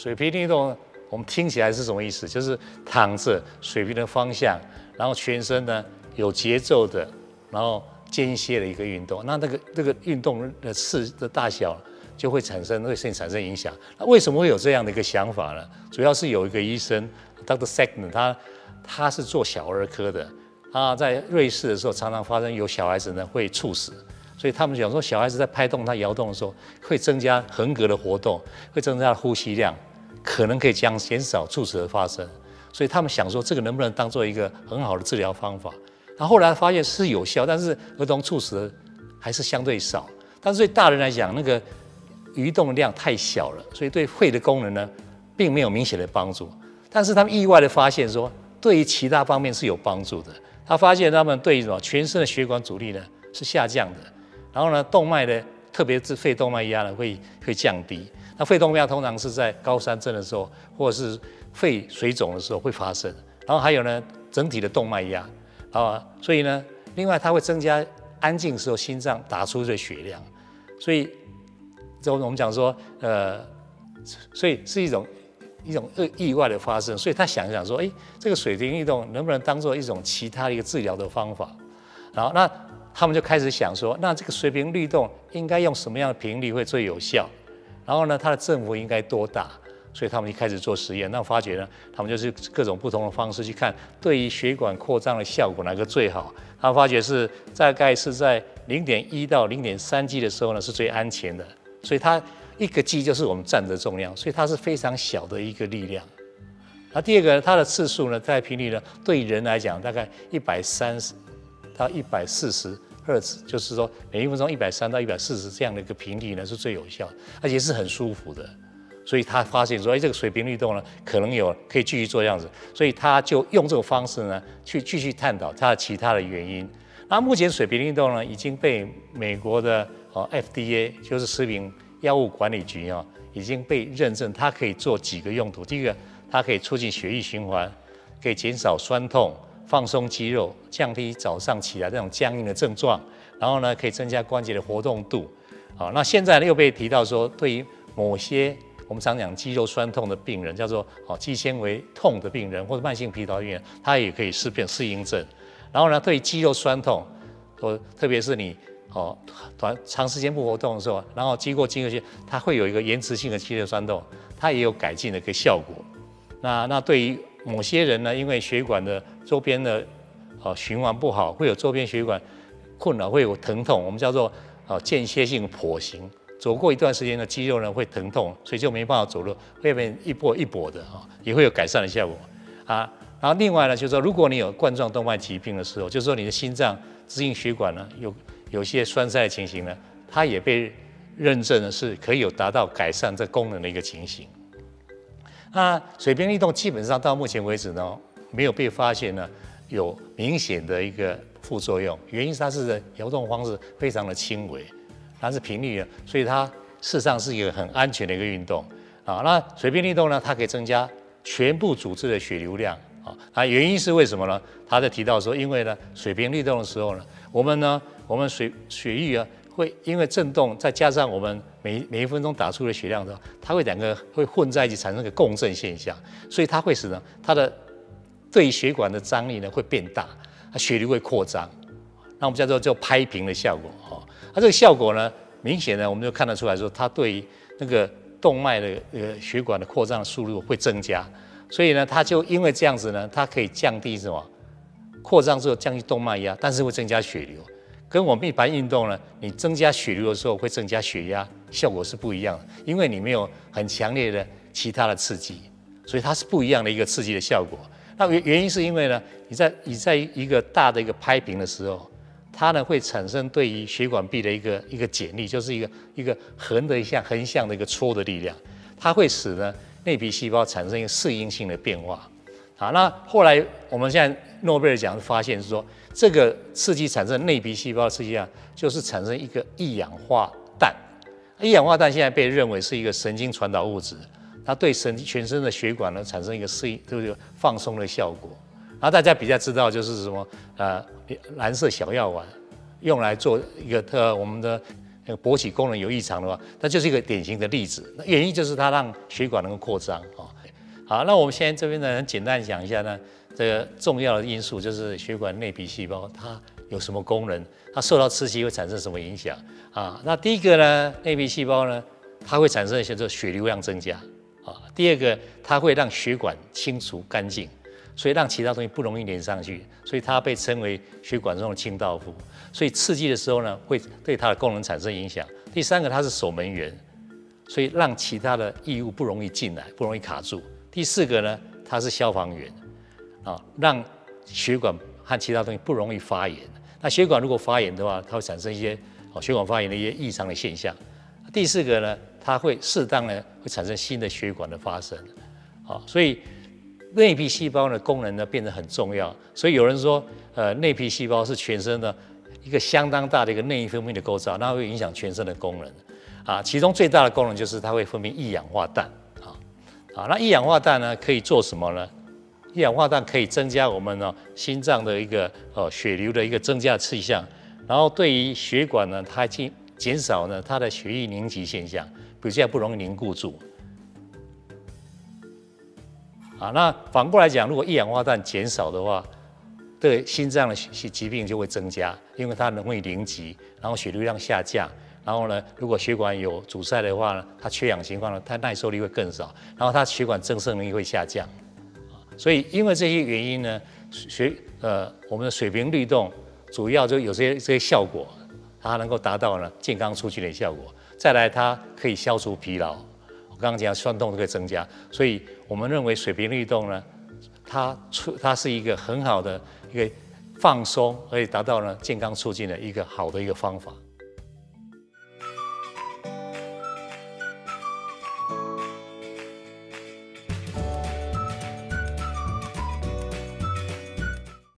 水平运动，我们听起来是什么意思？就是躺着，水平的方向，然后全身呢有节奏的，然后间歇的一个运动。那这个运动的次的大小就会对身体产生影响。那为什么会有这样的一个想法呢？主要是有一个医生 Dr. Segner， 他是做小儿科的，他在瑞士的时候常常发生有小孩子呢会猝死。所以他们讲说，小孩子在拍动、他摇动的时候，会增加横膈的活动，会增加呼吸量，可能可以减少猝死的发生。所以他们想说，这个能不能当做一个很好的治疗方法？然后后来发现是有效，但是儿童猝死的还是相对少。但是对大人来讲，那个移动量太小了，所以对肺的功能呢，并没有明显的帮助。但是他们意外的发现说，对于其他方面是有帮助的。他发现他们对于什么全身的血管阻力呢是下降的。然后呢，动脉的，特别是肺动脉压呢会降低。那肺动脉压通常是在高山症的时候，或者是肺水肿的时候会发生。然后还有呢，整体的动脉压所以呢，另外它会增加安静时候心脏打出的血量。所以，我们讲说，所以是一种意外的发生。所以他想说，这个水平运动能不能当做一种其他的一个治疗的方法？然后那他们就开始想说，那这个水平律动应该用什么样的频率会最有效？然后呢，它的振幅应该多大？所以他们就开始做实验。那发觉呢，他们就是各种不同的方式去看对于血管扩张的效果哪个最好。他发觉是大概是在0.1到0.3G 的时候呢是最安全的。所以它1个 G 就是我们站的重量，所以它是非常小的一个力量。那第二个，它的次数呢，在频率呢，对人来讲大概130到140赫兹，就是说每1分钟130到140这样的一个频率呢是最有效的，而且是很舒服的。所以他发现说，这个水平律动呢，可能可以继续做这样子，所以他就用这种方式呢，去继续探讨它的其他的原因。那目前水平律动呢，已经被美国的FDA， 就是食品药物管理局已经被认证，它可以做几个用途。第一个，它可以促进血液循环，可以减少酸痛，放松肌肉，降低早上起来这种僵硬的症状，然后呢，可以增加关节的活动度。那现在呢又被提到说，对于某些我们常讲肌肉酸痛的病人，叫做肌纤维痛的病人或者慢性疲劳病人，他也可以适应症。然后呢，对于肌肉酸痛，特别是你长时间不活动的时候，然后经过它会有一个延迟性的肌肉酸痛，它也有改进的一个效果。那对于某些人呢，因为血管的周边的循环不好，会有周边血管困扰，会有疼痛，我们叫做间歇性跛行。走过一段时间的肌肉呢会疼痛，所以就没办法走路，会变一跛一跛的也会有改善的效果然后另外呢，就是说如果你有冠状动脉疾病的时候，就是说你的心脏支硬血管呢有些栓塞的情形呢，它也被认证的是可以达到改善这功能的一个情形。那水平律动基本上到目前为止呢，没有被发现呢有明显的一个副作用，原因是它是摇动方式非常的轻微。它是频率，所以它事实上是一个很安全的一个运动那水平律动呢，它可以增加全部组织的血流量原因是为什么呢？他在提到说，因为呢水平律动的时候呢，我们血液会因为震动，再加上我们每1分钟打出的血量的时候，它会两个会混在一起产生一个共振现象，所以它会使呢它的对血管的张力呢会变大，血流会扩张，那我们叫拍平的效果这个效果呢，明显呢，我们就看得出来说，它对于那个动脉的血管的扩张的速度会增加，所以呢，它就因为这样子呢，它可以降低什么？扩张之后降低动脉压，但是会增加血流。跟我们一般运动呢，你增加血流的时候会增加血压，效果是不一样的，因为你没有很强烈的其他的刺激，所以它是不一样的一个刺激的效果。那原因是因为呢，你在一个大的一个拍平的时候，它呢会产生对于血管壁的一个剪力，就是一个横向的一个戳的力量，它会使呢内皮细胞产生一个适应性的变化。那后来我们现在诺贝尔奖发现是说，这个刺激产生内皮细胞的刺激量，就是产生一个一氧化氮。一氧化氮现在被认为是一个神经传导物质，它对全身的血管呢产生一个就是放松的效果。然后大家比较知道就是什么蓝色小药丸，用来做一个我们的勃起功能有异常的话，那就是一个典型的例子。那原因就是它让血管能够扩张啊。好，那我们现在这边呢，很简单讲一下呢，这个重要的因素就是血管内皮细胞它有什么功能，它受到刺激会产生什么影响啊？那第一个呢，内皮细胞呢，它会产生一些血流量增加啊。第二个，它会让血管清除干净，所以让其他东西不容易连上去，所以它被称为血管中的清道夫。所以刺激的时候呢，会对它的功能产生影响。第三个，它是守门员，所以让其他的异物不容易进来，不容易卡住。第四个呢，它是消防员，啊，让血管和其他东西不容易发炎。那血管如果发炎的话，它会产生一些血管发炎的一些异常的现象。第四个呢，它会适当的会产生新的血管的发生，啊，所以内皮细胞的功能呢变得很重要。所以有人说，内皮细胞是全身的一个相当大的一个内分泌的构造，那会影响全身的功能，啊，其中最大的功能就是它会分泌一氧化氮。那一氧化氮呢可以做什么呢？一氧化氮可以增加我们心脏的一个血流的一个增加气象，然后对于血管呢，它减少呢它的血液凝集现象，比较不容易凝固住。那反过来讲，如果一氧化氮减少的话，对心脏的疾病就会增加，因为它容易凝集，然后血流量下降。然后呢，如果血管有阻塞的话呢，它缺氧情况呢，它耐受力会更少，然后它血管增生能力会下降。所以因为这些原因呢，我们的水平律动主要就有这些效果，它能够达到呢健康促进的效果。再来，它可以消除疲劳，我刚刚讲酸痛都可以增加，所以我们认为水平律动呢，它是一个很好的一个放松，而且达到呢健康促进的一个好的一个方法。